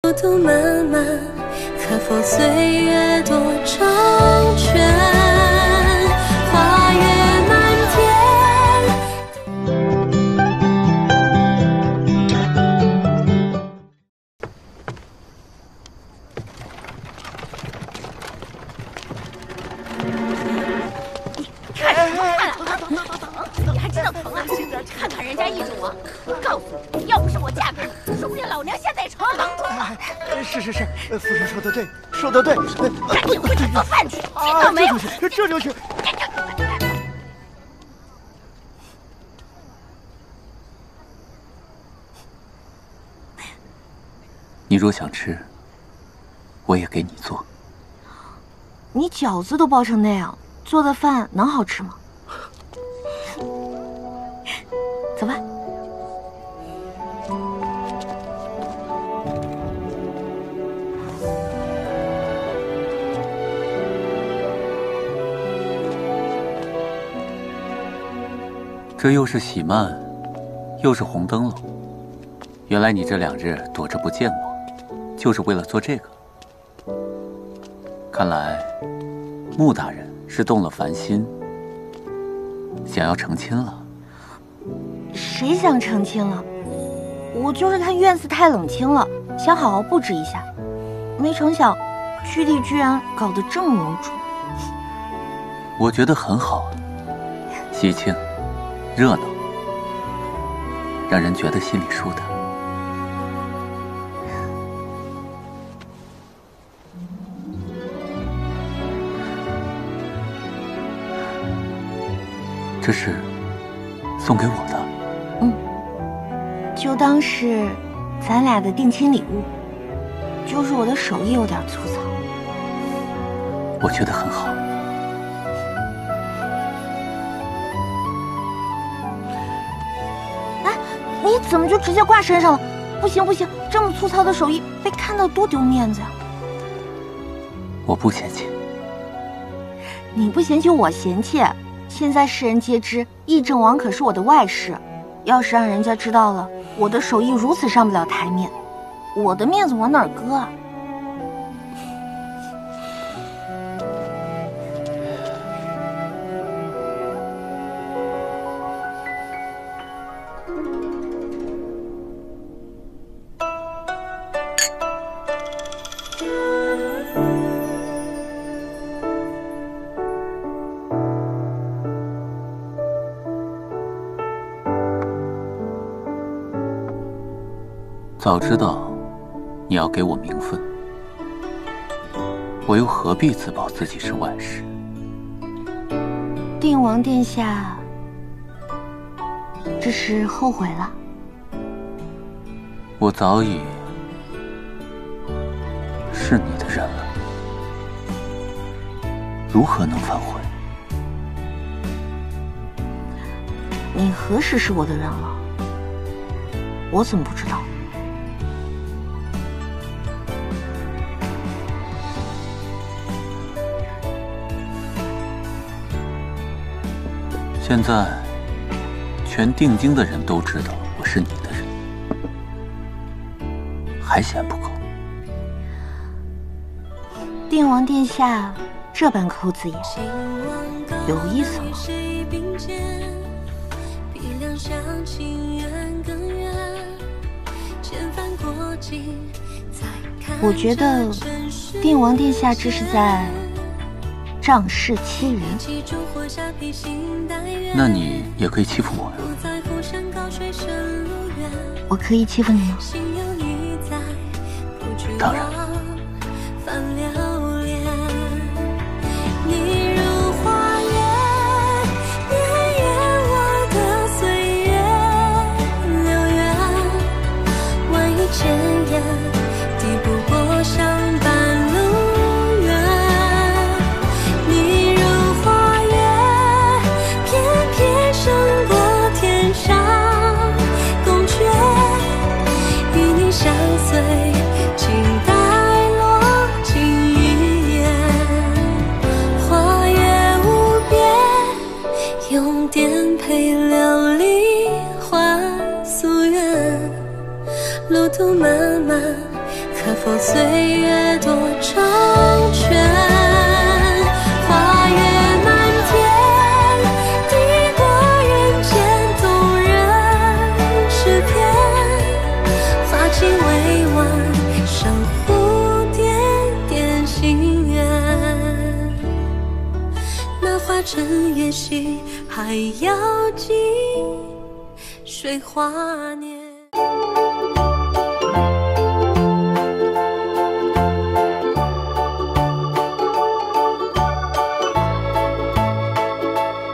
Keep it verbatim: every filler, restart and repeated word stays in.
途漫漫，可否岁月多成全？花月满天。 你看什么看啊？你还知道疼啊？看看人家易主啊！我告诉你，要不是我嫁给你，说不定老娘现在也成了狼童了。 是是是，夫人说的对，说的对。 赶紧回去做饭去，听到没有？ 这就去。 你若想吃，我也给你做。 你饺子都包成那样，做的饭能好吃吗？走吧。 这又是喜幔，又是红灯笼。原来你这两日躲着不见我，就是为了做这个。看来穆大人是动了凡心，想要成亲了。 谁想成亲了？我就是看院子太冷清了，想好好布置一下。没成想，居地居然搞得这么有主。 我觉得很好，喜庆、热闹，让人觉得心里舒坦。这是送给我的。 嗯，就当是咱俩的定亲礼物。就是我的手艺有点粗糙。 我觉得很好。 哎，你怎么就直接挂身上了？不行不行，这么粗糙的手艺被看到多丢面子呀！ 我不嫌弃。 你不嫌弃我嫌弃。现在世人皆知，议政王可是我的外室，要是让人家知道了我的手艺如此上不了台面，我的面子往哪儿搁啊？ 早知道你要给我名分，我又何必自曝自己是外室？ 定王殿下，这是后悔了？ 我早已是你的人了，如何能反悔？ 你何时是我的人了？我怎么不知道？ 现在，全定京的人都知道我是你的人，还嫌不够？ 定王殿下这般抠字眼，有意思吗？我觉得定王殿下这是在仗势欺人。 那你也可以欺负我呀。 我可以欺负你吗？ 当然。 相随，请大否岁月多张全？花月满天，抵过人间动人诗篇。花径未完，生蝴蝶点心愿。那花针也许还要系水华年。